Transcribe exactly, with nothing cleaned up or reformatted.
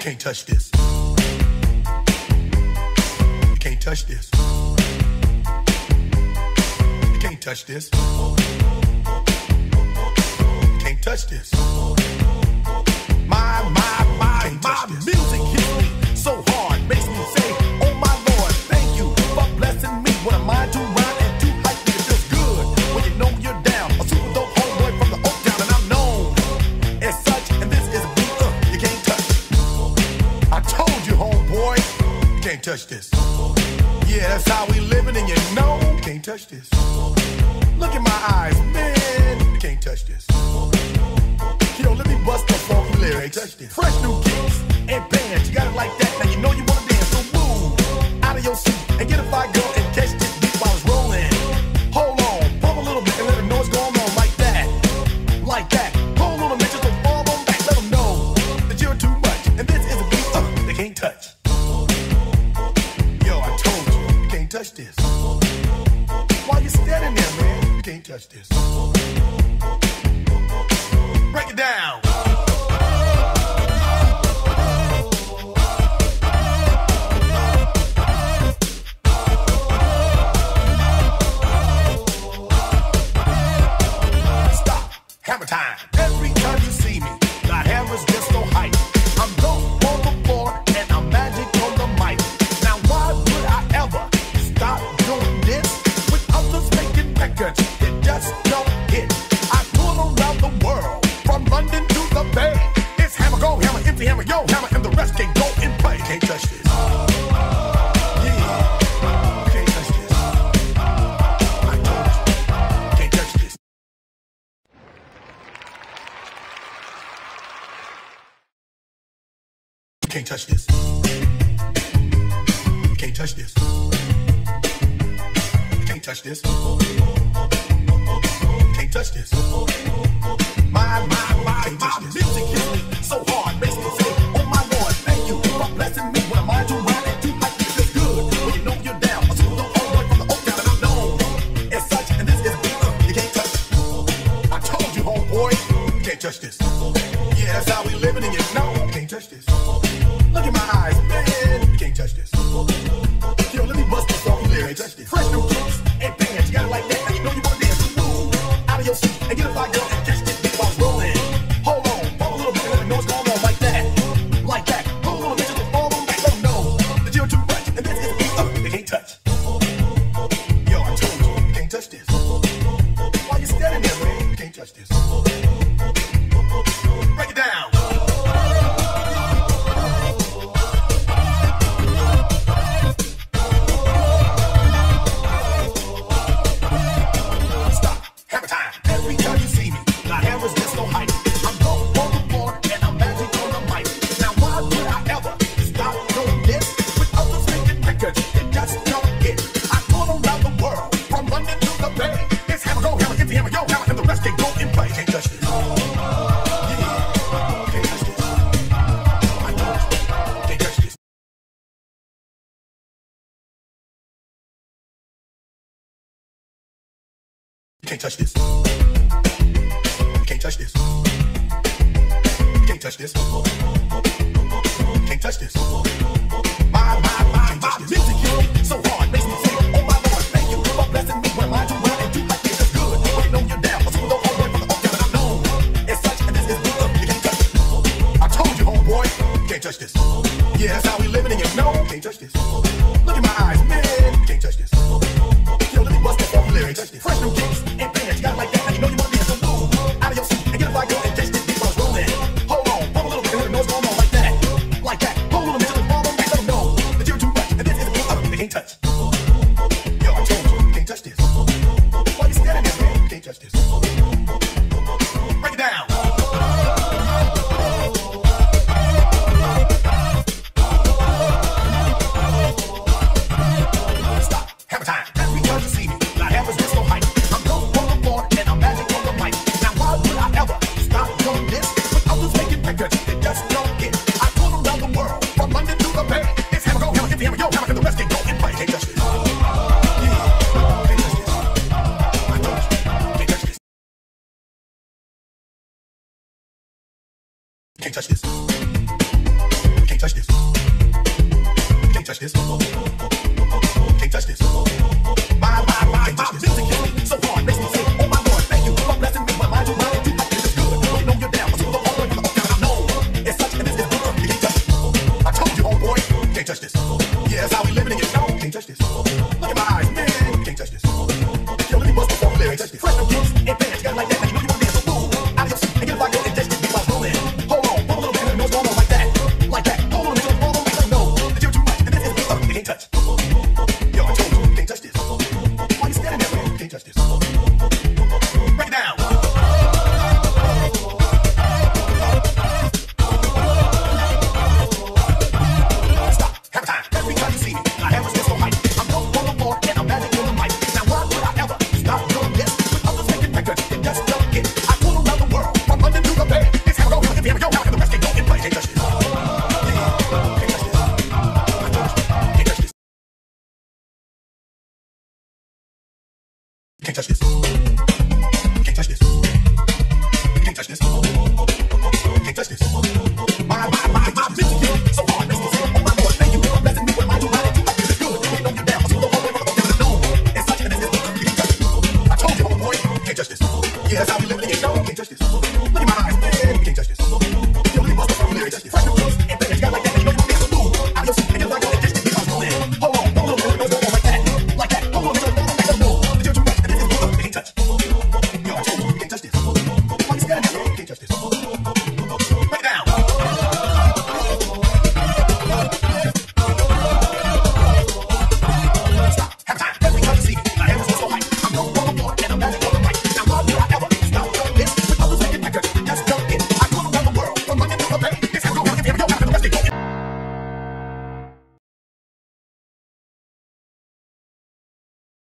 can't touch this. You can't touch this. You can't touch this. You can't touch this. My, my, my, my music hits me so hard, makes me say, oh my Lord, thank you for blessing me. What am I to rhyme and to hype me? It feels good when you know you're down. A super dope homeboy from the Oak Town, and I'm known as such. And this is a beat uh, you can't touch. I told you, homeboy, you can't touch this. Yeah, that's how we living, and you know you can't touch this. Look in my eyes, man, you can't touch this. Yo, let me bust the funky lyrics. Fresh new kicks and bands, you got it like that. Now you know you wanna dance, so move out of your seat and get a fire girl and catch this beat while it's rolling. Hold on, pump a little bit and let them know what's going on like that, like that. Hold on a minute, just don't fall on back. Let them know that you're too much, and this is a beat uh, they can't touch. Yo, I told you, you can't touch this. While you're standing there, man, you can't touch this. Break it down. Stop. Hammer time. Every time you see me, the hammer's just so hype. I'm dope on the floor and I'm magic on the mic. Now why would I ever stop doing this with others making records that just don't hit? I tour around the world, from London to the Bay. It's hammer, go, hammer, empty hammer, yo, hammer, and the rest can go and play. You can't touch this. Yeah, you can't touch this. I told you, you can't touch this. You can't touch this. You can't touch this. You can't touch this. You can't touch this. My, my, my, my music hits me so hard, makes me say, oh my Lord, thank you for blessing me. What am I to rhyme and to hype me? It feels good when you know you're down. A super dope homeboy from the Oak Town, and I'm known as such. And this is a beat uh, you can't touch. I told you, homeboy, you can't touch this. Yeah, that's how we living, and you know you can't touch this. Look in my eyes, man, you can't touch this. Yo, let me bust the funky lyrics. Fresh new kicks and bands, you got it like that. Now you know you wanna dance, so move out of your seat and get a fire girl and catch this beat while it's rolling. Hold on, pump a little bit and let them know what's going on like that, like that. Hold on a minute, just fall on back, let them know that you're too much, and this is a beat uh, they can't touch. Yo, I told you, you can't touch this. While you're standing there, man, you can't touch this. Break it down. You can't touch this. You can't touch this. You can't touch this. You can't touch this. My, my, my, my music hits me so hard, makes me say, oh my Lord, thank you for blessing me. What am I to rhyme and to hype me? It feels good when you know you're down. A super dope homeboy from the Oak Town, and I'm known as such. And this is beat uh, you can't touch it. I told you, homeboy, you can't touch this. Yeah, that's how we living, and you know you can't touch this. Look in my eyes, man, you can't touch this. Yo, let me bust the funky lyrics. Fresh new kicks and bands, you got it like that. Now you know you wanna dance, so move out of your seat and get a fire girl and catch this beat while it's rolling. Hold on, pump a little bit and let them know what's going on like that, like that. Hold on a minute, just fall on back, let them know that you're too much, and this is a beat uh, they can't touch. Yo, I told you, you can't touch this. While you're standing there, man, you can't touch this. Break it down. Stop. Hammer time. Every time you see me, the hammer's just so hype. I'm dope on the floor and I'm magic on the mic. Now why would I ever stop doing this with others making records that just don't get? I tour around the world, from London to the Bay. It's hammer, go, hammer, empty hammer, yo, hammer, and the rest can go and play. Can't touch this. Can't touch this. Can't touch this. Can't touch this. You can't touch this. You can't touch this. My, my, my, my music hits me so hard, makes me say, oh my Lord, thank you for blessing me. My mind to mind, you this is good. You know you're down, but you don't all the way from the down. I know it's such and this is good. You can't touch it. I told you, homeboy, you can't touch this. Yeah, that's how we living in your show. You can't touch this. Look at my eyes, man. You can't touch this. Yo, let me bust before we lyrics. Touch this. Fresh new kicks and bands, you got it like that. Now you know you want to dance. So move out of your seat and get a fire and just be like rolling. Hold on, put a little bit of nose going on like that, like that. Hold on, make it fall on me like no. That you're too much, and this is good. You can't touch. Yo, I told you, you can't touch this. Why you standing there, man? You can't touch this. Break it down. Stop. Have a time. Every time you see me, I have a still so hype. I'm known on the floor and I'm magic on the mic. Now why would I ever stop doing this? With others making records, it just don't get. I tour around the world from London to the Bay. It's how it goes. If you ever go out and the rest can go and play. Can't touch this. Can't touch this. Can't touch this. Can't touch this. Can't touch this. My, my, my, my music hits so hard, makes me say, oh my Lord, thank you for blessing me with my two mind. You this is good. You know you're down, so you don't all the way from the down. I know it's such and this is good. You can't touch this. I told you, homeboy, you can't touch this. Yeah, that's how we live in your show. You can't touch this. Look at my eyes, man. You can't touch this. Yo, let me bust before we lyrics. Touch this. Fresh new